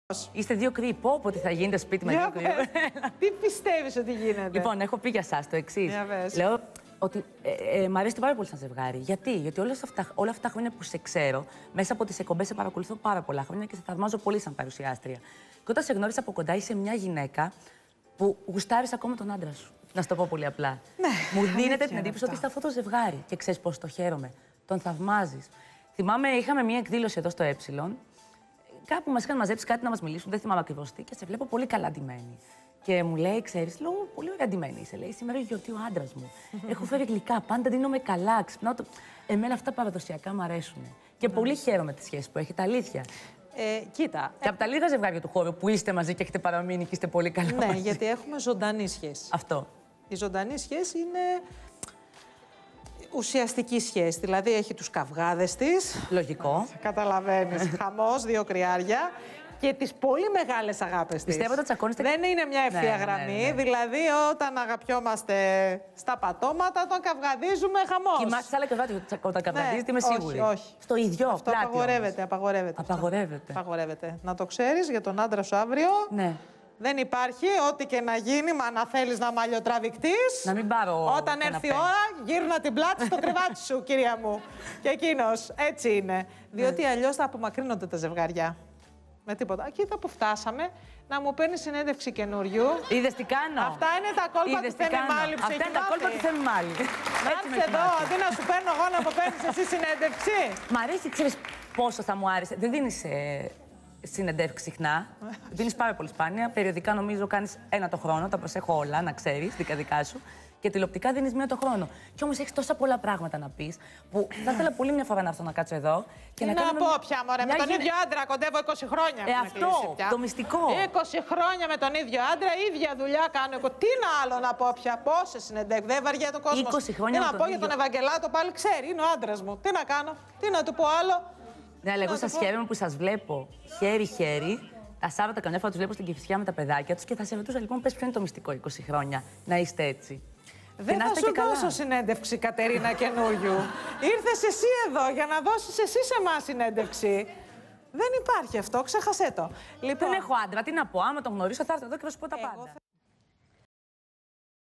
Είστε δύο κρύοι. Πω, τι θα γίνεται σπίτι με δύο κρύοι. Τι πιστεύεις ότι γίνεται? Λοιπόν, έχω πει για εσάς το εξής. Λέω ότι μ' αρέσει πάρα πολύ σαν ζευγάρι. Γιατί όλα αυτά τα χρόνια που σε ξέρω, μέσα από τις εκπομπές σε παρακολουθώ πάρα πολλά χρόνια και σε θαυμάζω πολύ σαν παρουσιάστρια. Και όταν σε γνώρισα από κοντά, είσαι μια γυναίκα που γουστάρεις ακόμα τον άντρα σου. Να σου το πω πολύ απλά. Ναι, μου δίνεται την εντύπωση ότι είστε αυτό το ζευγάρι. Και ξέρεις πώς το χαίρομαι. Τον θαυμάζεις. Θυμάμαι, είχαμε μια εκδήλωση εδώ στο Ε. Κάπου μας είχαν μαζέψει κάτι να μας μιλήσουν, δεν θυμάμαι ακριβώς τι, και σε βλέπω πολύ καλά ντυμένη. Και μου λέει, ξέρεις, λέω, πολύ ωραία ντυμένη είσαι. Λέει, σήμερα γιορτή ο άντρας μου. Έχω φέρει γλυκά, πάντα ντύνομαι καλά, ξυπνάω το. Εμένα αυτά παραδοσιακά μου αρέσουν. Και πολύ χαίρομαι τη σχέση που έχετε, αλήθεια. Κοίτα. Και από τα λίγα ζευγάρια του χώρου που είστε μαζί και έχετε παραμείνει και είστε πολύ καλά. Ναι, γιατί έχουμε ζωντανή σχέση. Αυτό. Η ζωντανή σχέση είναι ουσιαστική σχέση. Δηλαδή έχει τους καυγάδες της. Λογικό. Καταλαβαίνεις. Χαμός, δύο κρυάρια. Και τις πολύ μεγάλες αγάπες της. Πιστεύω ότι τσακώνεστε. Δεν είναι μια ευθεία γραμμή. Ναι. Δηλαδή, όταν αγαπιόμαστε στα πατώματα, τον καυγαδίζουμε χαμός. Κοιμάστε άλλα κρεβάτια όταν καυγαδίζετε, είμαι σίγουρη. Όχι. Στο ίδιο. Αυτό απαγορεύεται. Απαγορεύεται. Να το ξέρεις για τον άντρα σου αύριο. Ναι. Δεν υπάρχει ό,τι και να γίνει, μα να θέλεις να μαλλιοτραβηκτείς. Να μην πάρω. Όταν έρθει η ώρα, γύρνα την πλάτη στο κρεβάτι σου, κυρία μου. Και εκείνος. Έτσι είναι. Διότι αλλιώς θα απομακρύνονται τα ζευγάρια. Με τίποτα. Εκεί θα που φτάσαμε, να μου παίρνει συνέντευξη καινούριου. Είδες τι κάνω. Αυτά είναι τα κόλπα του Θέμη Μάλη που σε έχει Αυτά είναι τα κόλπα του Θέμη Μάλη. Να έρθεις εδώ, αντί να σου παίρνω εγώ, να μου παίρνεις εσύ συνέντευξη. Μ' αρέσει, ξέρεις πόσο θα μου άρεσε. Δεν δίνεις συνεντεύξεις συχνά. Δίνεις πάρα πολύ σπάνια. Περιοδικά νομίζω κάνεις ένα το χρόνο. Τα προσέχω όλα, να ξέρεις, δικά σου. Και τηλεοπτικά δίνεις μία το χρόνο. Κι όμως έχεις τόσα πολλά πράγματα να πεις που θα ήθελα πολύ μια φορά να έρθω να κάτσω εδώ και να κάνω. Να πω πια, μωρέ, με τον ίδιο άντρα κοντεύω 20 χρόνια. Αυτό, το μυστικό. 20 χρόνια με τον ίδιο άντρα, ίδια δουλειά κάνω εγώ. Τι να άλλο να πω πια, πόσες συνεντεύξεις, δεν βαριέται ο κόσμος. 20 χρόνια. Τι να πω για τον Ευαγγελάτο, πάλι ξέρει, είναι ο άντρας μου. Τι να κάνω, τι να του πω άλλο. Ναι, αλλά εγώ σας χαίρομαι που σας βλέπω χέρι-χέρι. Τα Σάββατα καμιά φορά τους βλέπω στην Κηφισιά με τα παιδάκια τους και θα σε ρωτούσα λοιπόν πες ποιο είναι το μυστικό 20 χρόνια να είστε έτσι. Δεν θα σου δώσω συνέντευξη, Κατερίνα, καινούριου. Ήρθες εσύ εδώ για να δώσεις εσύ σε εμάς συνέντευξη. Δεν υπάρχει αυτό, ξέχασέ το. Λοιπόν, δεν έχω άντρα, τι να πω, άμα τον γνωρίσω θα έρθω εδώ και θα σου πω τα πάντα.